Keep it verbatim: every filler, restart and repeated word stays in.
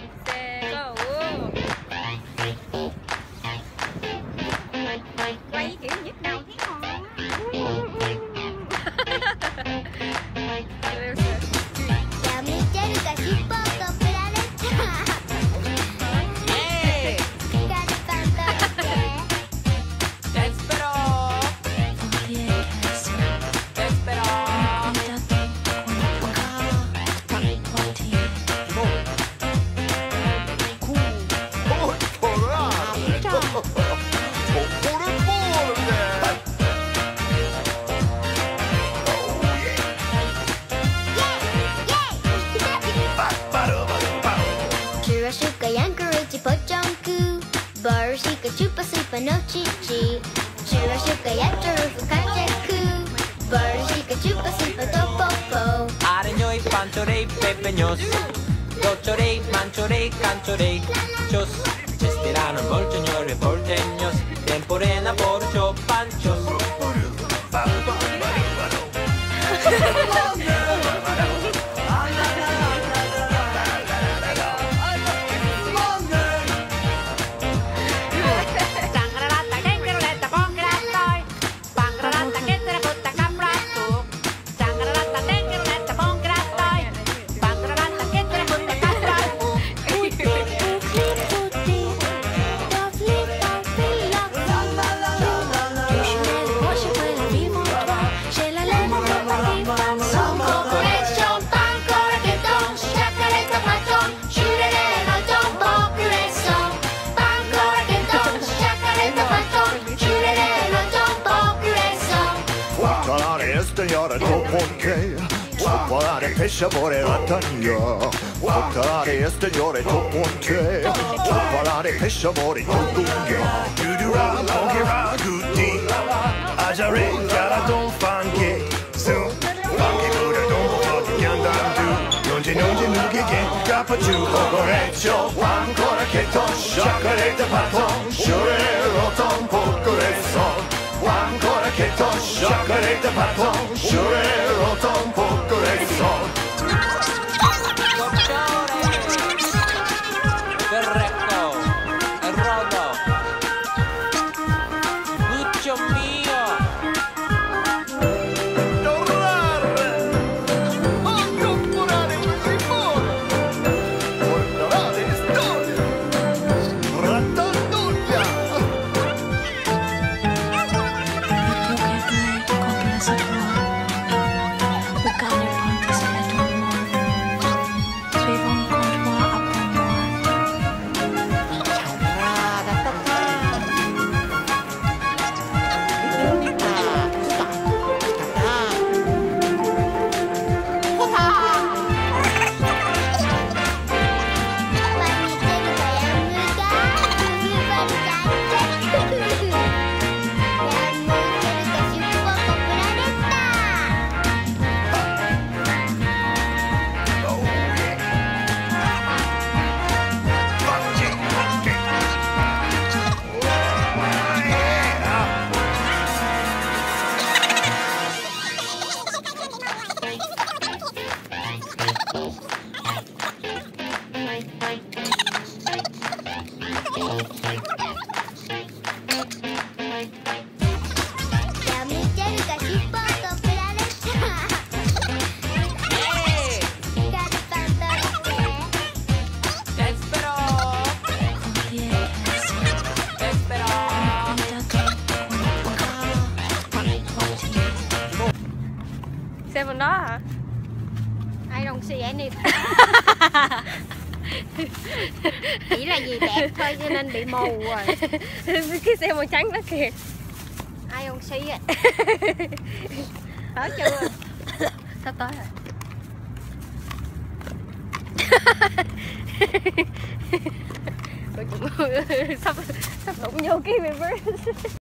xe go. Quay kiểu nhức đầu thế hả? Barusika chupa supa no chichi. Shura shuka yataru fukajaku. Barusika chupa supa topopo. Areñoy, panchorey, pepeños. Dochorey, manchorey, canchorey. Chos, chestirano, bolcheñores, porteños. Temporena, porcho, panchos. Göra toponke Toppare pesha vore ratanja Toppare esten göra toponke Toppare pesha vore topunge Dudura longira guti Ajare jara don fange Soon Fange buda don fucking yandandu Nonje nonje nugige Kapachu Ogorecho Pancora keton Shakarete paton Shure roton pokoreson Ancora che to sciacquerete patton, sciure roton poco e son. Berrecco, Rodo, Guccio mio. Tornare, accomponare questi buoni, portare storia, rattanduglia. Xe bên đó hả? Ai đồng xe vậy nè. Chỉ là vì đẹp thôi cho nên bị mù rồi. Cái xe màu trắng đó kìa. Ai đồng xe vậy? Ở chưa? Sắp tới rồi. Sắp sắp đụng vô cái river.